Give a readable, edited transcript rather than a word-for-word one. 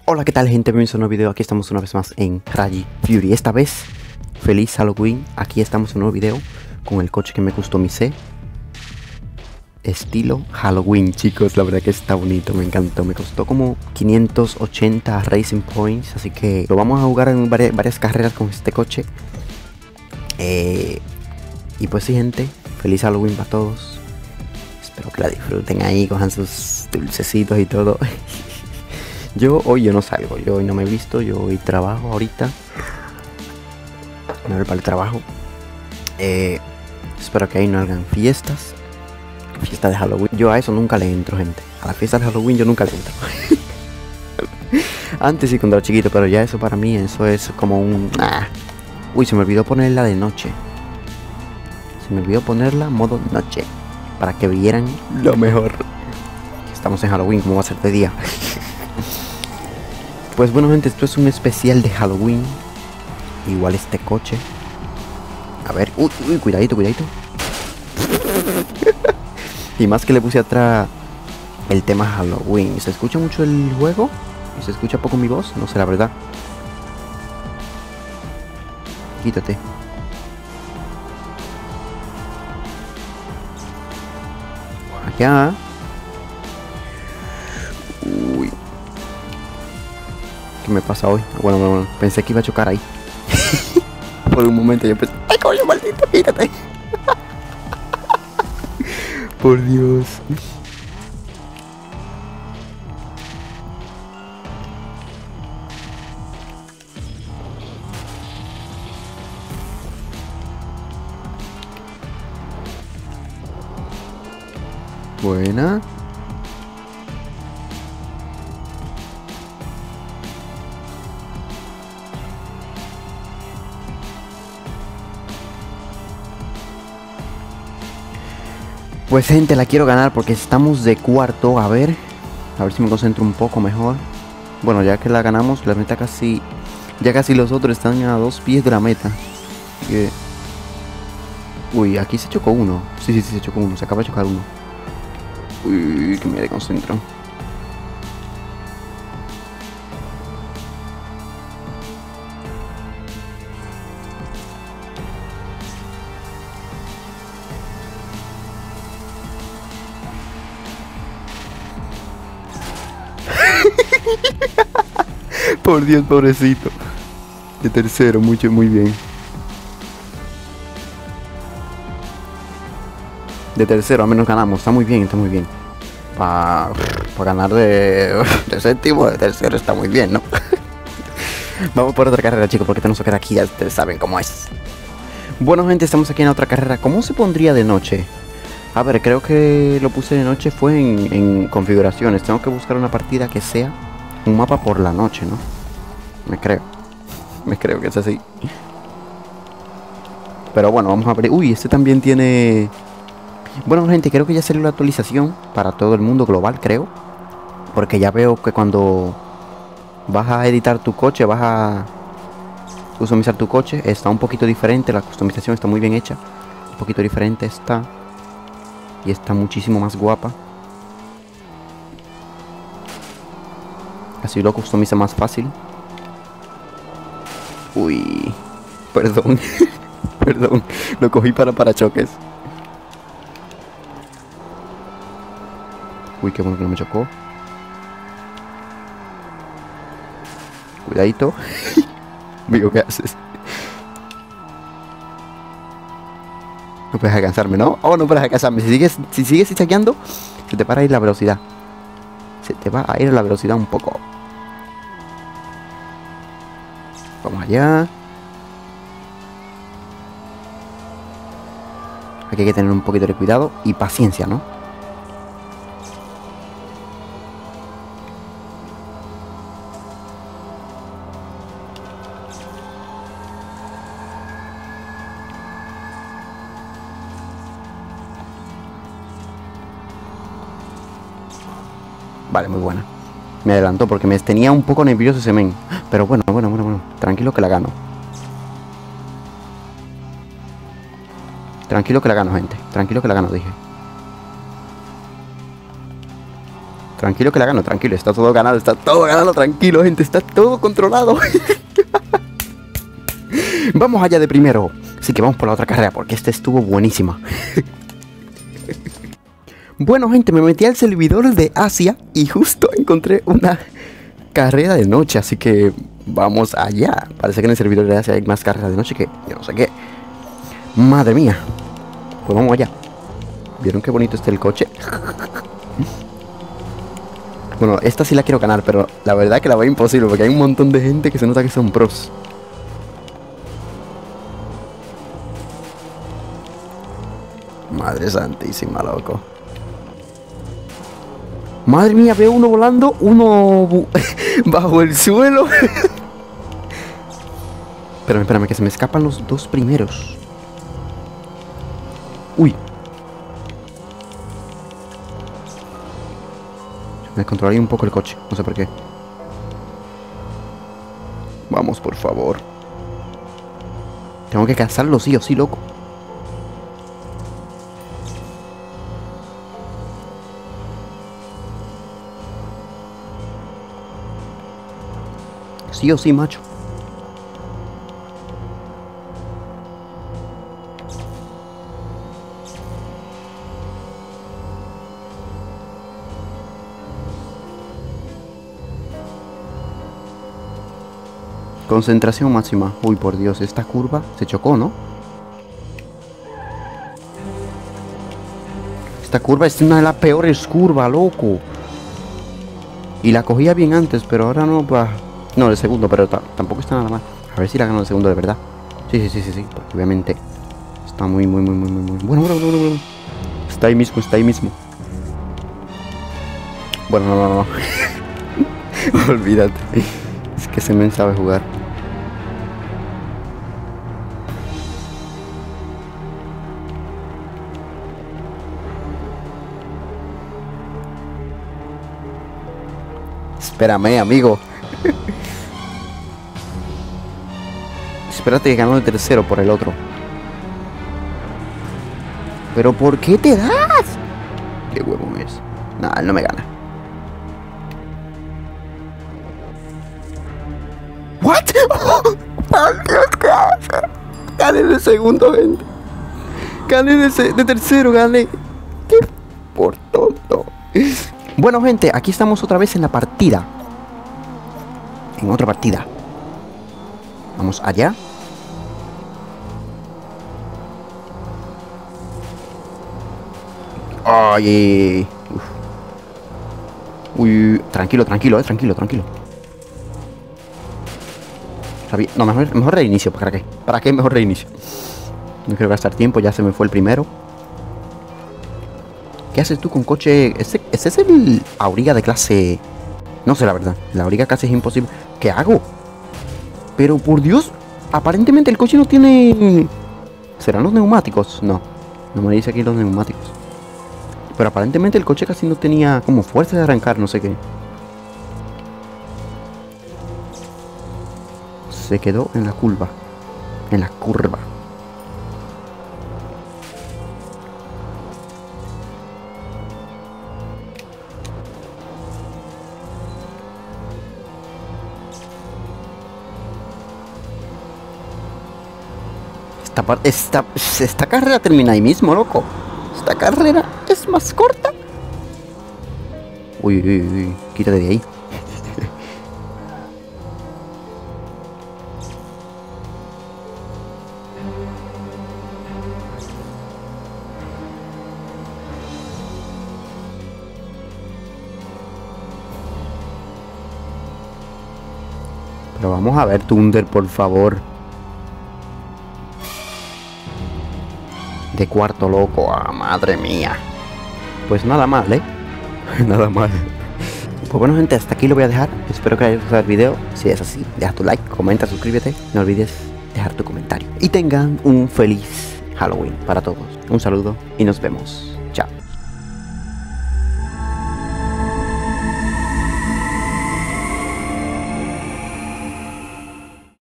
Hola, ¿qué tal, gente? Bienvenidos a un nuevo video. Aquí estamos una vez más en Rally Fury. Esta vez, feliz Halloween. Aquí estamos en un nuevo video con el coche que me customicé. Estilo Halloween, chicos. La verdad que está bonito, me encantó. Me costó como 580 Racing Points. Así que lo vamos a jugar en varias carreras con este coche. Y pues sí, gente, feliz Halloween para todos. Espero que la disfruten ahí, cojan sus dulcecitos y todo. Yo no salgo, yo hoy no me he visto, yo hoy trabajo ahorita. Me voy para el trabajo. Espero que ahí no hagan fiestas. Fiesta de Halloween. Yo a eso nunca le entro, gente. A la fiesta de Halloween yo nunca le entro. Antes sí cuando era chiquito, pero ya eso para mí, eso es como un... Uy, se me olvidó ponerla de noche. Se me olvidó ponerla modo noche. Para que vieran lo mejor. Estamos en Halloween, ¿cómo va a ser de día? Pues bueno, gente, esto es un especial de Halloween. Igual este coche. A ver, uy, cuidadito. Y más que le puse atrás el tema Halloween. ¿Se escucha mucho el juego? ¿Y se escucha poco mi voz? No sé, la verdad. Quítate. Allá. Uy. ¿Qué me pasa hoy? Bueno, pensé que iba a chocar ahí. Por un momento yo pensé, ¡ay, coño, maldito, quítate! Por Dios. Buena. Pues, gente, la quiero ganar porque estamos de cuarto. A ver si me concentro un poco mejor. Bueno, ya que la ganamos, la meta casi... Ya casi los otros están a 2 pies de la meta. Uy, aquí se chocó uno. Sí, se chocó uno, se acaba de chocar uno. Uy, que me desconcentro. Por Dios, pobrecito. De tercero, muy bien. De tercero, al menos ganamos. Está muy bien. Para ganar de séptimo, de tercero está muy bien, ¿no? Vamos por otra carrera, chicos, porque tenemos que quedar aquí. Ya ustedes saben cómo es. Bueno, gente, estamos aquí en otra carrera. ¿Cómo se pondría de noche? A ver, creo que lo puse de noche fue en configuraciones. Tengo que buscar una partida que sea un mapa por la noche, ¿no? Me creo que es así. Pero bueno, vamos a ver. Uy, este también tiene... Bueno, gente, creo que ya salió la actualización para todo el mundo global, creo. Porque ya veo que cuando vas a editar tu coche, vas a customizar tu coche, está un poquito diferente. La customización está muy bien hecha. Un poquito diferente está. Y está muchísimo más guapa. Así lo customiza más fácil. Uy, perdón. Perdón, lo cogí para parachoques. Uy, qué bueno que no me chocó. Cuidadito. Amigo, ¿qué haces? No puedes alcanzarme, ¿no? Oh, no puedes alcanzarme. Si sigues chaqueando, se te para a ir la velocidad. Se te va a ir la velocidad un poco. Vamos allá. Aquí hay que tener un poquito de cuidado y paciencia, ¿no? Vale, muy buena. Me adelantó porque me tenía un poco nervioso ese men. Pero bueno. Tranquilo que la gano. Tranquilo que la gano, gente. Tranquilo que la gano, dije. Tranquilo que la gano, tranquilo. Está todo ganado, tranquilo, gente. Está todo controlado. Vamos allá de primero. Así que vamos por la otra carrera, porque esta estuvo buenísima. Bueno, gente, me metí al servidor de Asia y justo encontré una carrera de noche, así que vamos allá. Parece que en el servidor de Asia hay más carreras de noche que yo no sé qué. Madre mía. Pues vamos allá. ¿Vieron qué bonito está el coche? Bueno, esta sí la quiero ganar, pero la verdad que la veo imposible porque hay un montón de gente que se nota que son pros. Madre santísima, loco. Madre mía, veo uno volando, uno bajo el suelo. Espérame, que se me escapan los dos primeros. Uy. Me controlé un poco el coche, no sé por qué. Vamos, por favor. Tengo que cazarlo sí o sí, loco. Sí o sí, macho. Concentración máxima. Uy, por Dios, esta curva se chocó, ¿no? Esta curva es una de las peores curvas, loco. Y la cogía bien antes, pero ahora no, pues... No, el segundo, pero tampoco está nada mal. A ver si la gano el segundo de verdad. Sí, porque obviamente está muy bueno. Está ahí mismo. Bueno, no. Olvídate. Es que ese men sabe jugar. Espérame, amigo. Espérate que ganó el tercero por el otro. ¿Pero por qué te das? ¿Qué huevón es? Nah, él no me gana. ¿What? ¡Oh, Dios, qué hace! Gané de segundo, gente. Gané de tercero, gané. ¿Qué? Por tonto. Bueno, gente, aquí estamos otra vez en la partida. En otra partida. Vamos allá. Ay. Uf. Uy, tranquilo. No, mejor reinicio. ¿Para qué? ¿Para qué mejor reinicio? No quiero gastar tiempo, ya se me fue el primero. ¿Qué haces tú con coche? Ese es el Auriga de clase... No sé la verdad, la Auriga casi es imposible. ¿Qué hago? Pero por Dios, aparentemente el coche no tiene... ¿Serán los neumáticos? No me dice aquí los neumáticos. Pero aparentemente el coche casi no tenía como fuerza de arrancar, no sé qué. Se quedó en la curva. Esta carrera termina ahí mismo, loco. Esta carrera es más corta. Uy, quítate de ahí. Pero vamos a ver, Thunder, por favor. De cuarto, loco. Ah, madre mía. Pues nada mal, ¿eh? Nada mal. Pues bueno, gente, hasta aquí lo voy a dejar. Espero que haya gustado el video. Si es así, deja tu like, comenta, suscríbete. No olvides dejar tu comentario. Y tengan un feliz Halloween para todos. Un saludo y nos vemos.